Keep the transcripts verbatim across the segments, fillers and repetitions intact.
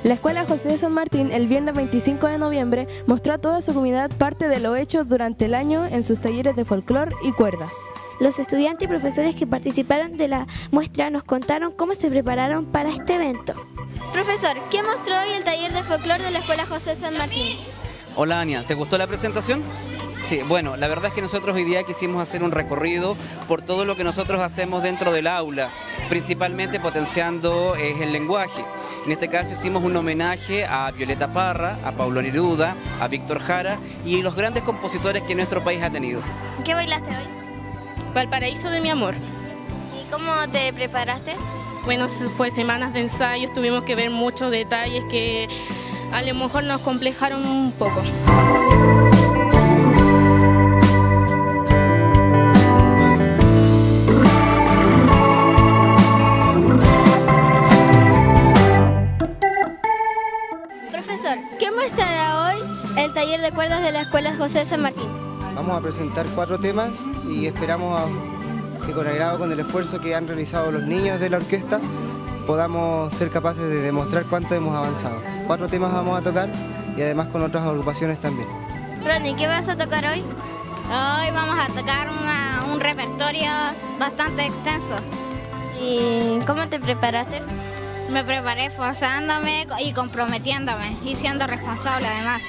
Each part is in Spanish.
La Escuela José de San Martín el viernes veinticinco de noviembre mostró a toda su comunidad parte de lo hecho durante el año en sus talleres de folclor y cuerdas. Los estudiantes y profesores que participaron de la muestra nos contaron cómo se prepararon para este evento. Profesor, ¿qué mostró hoy el taller de folclor de la Escuela José de San Martín? Hola Ania, ¿te gustó la presentación? Sí, bueno, la verdad es que nosotros hoy día quisimos hacer un recorrido por todo lo que nosotros hacemos dentro del aula, principalmente potenciando eh, el lenguaje. En este caso hicimos un homenaje a Violeta Parra, a Pablo Neruda, a Víctor Jara y los grandes compositores que nuestro país ha tenido. ¿Qué bailaste hoy? Valparaíso de mi amor. ¿Y cómo te preparaste? Bueno, fue semanas de ensayos, tuvimos que ver muchos detalles que a lo mejor nos complejaron un poco. Profesor, ¿qué muestra hoy el taller de cuerdas de la Escuela José de San Martín? Vamos a presentar cuatro temas y esperamos que con agrado, con el esfuerzo que han realizado los niños de la orquesta, podamos ser capaces de demostrar cuánto hemos avanzado. Cuatro temas vamos a tocar y además con otras agrupaciones también. Ronnie, ¿qué vas a tocar hoy? Hoy vamos a tocar una, un repertorio bastante extenso. ¿Y cómo te preparaste? Me preparé esforzándome y comprometiéndome y siendo responsable además.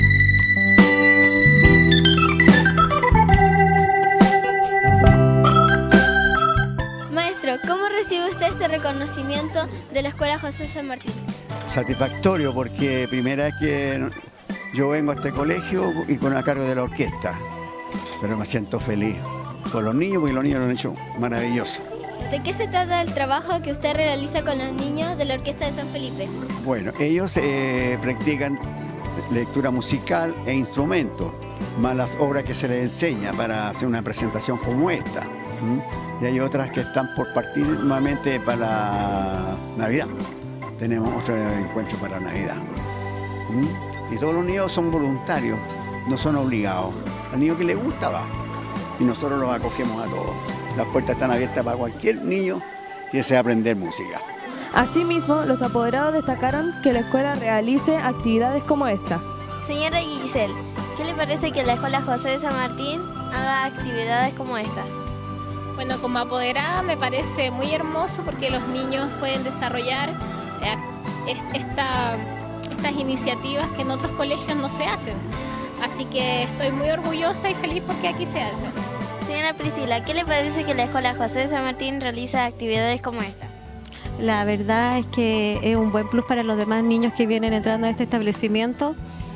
Maestro, ¿cómo recibe usted este reconocimiento de la Escuela José de San Martín? Satisfactorio, porque primera vez que yo vengo a este colegio y con a cargo de la orquesta, pero me siento feliz con los niños porque los niños lo han hecho maravilloso. ¿De qué se trata el trabajo que usted realiza con los niños de la Orquesta de San Felipe? Bueno, ellos eh, practican lectura musical e instrumentos, más las obras que se les enseña para hacer una presentación como esta. ¿Mm? Y hay otras que están por partir nuevamente para Navidad. Tenemos otro encuentro para Navidad. ¿Mm? Y todos los niños son voluntarios, no son obligados. Al niño que le gusta va, y nosotros los acogemos a todos. Las puertas están abiertas para cualquier niño que desee aprender música. Asimismo, los apoderados destacaron que la escuela realice actividades como esta. Señora Giselle, ¿qué le parece que la Escuela José de San Martín haga actividades como estas? Bueno, como apoderada me parece muy hermoso porque los niños pueden desarrollar eh, esta, estas iniciativas que en otros colegios no se hacen. Así que estoy muy orgullosa y feliz porque aquí se hacen. Señora Priscila, ¿qué le parece que la Escuela José de San Martín realiza actividades como esta? La verdad es que es un buen plus para los demás niños que vienen entrando a este establecimiento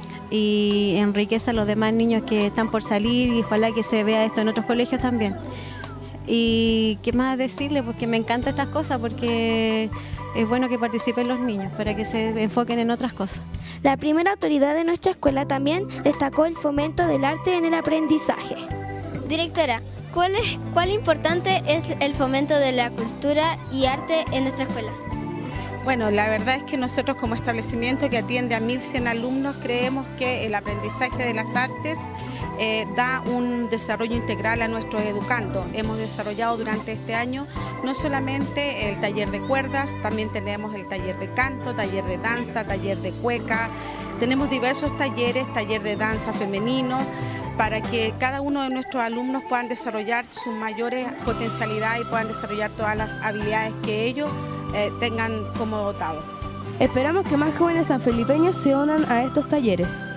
y enriquece a los demás niños que están por salir y ojalá que se vea esto en otros colegios también. Y qué más decirle, pues que me encantan estas cosas porque es bueno que participen los niños para que se enfoquen en otras cosas. La primera autoridad de nuestra escuela también destacó el fomento del arte en el aprendizaje. Directora, ¿cuál es, cuál importante es el fomento de la cultura y arte en nuestra escuela? Bueno, la verdad es que nosotros como establecimiento que atiende a mil cien alumnos creemos que el aprendizaje de las artes eh, da un desarrollo integral a nuestros educandos. Hemos desarrollado durante este año no solamente el taller de cuerdas, también tenemos el taller de canto, taller de danza, taller de cueca, tenemos diversos talleres, taller de danza femenino, para que cada uno de nuestros alumnos puedan desarrollar sus mayores potencialidades y puedan desarrollar todas las habilidades que ellos eh, tengan como dotados. Esperamos que más jóvenes sanfelipeños se unan a estos talleres.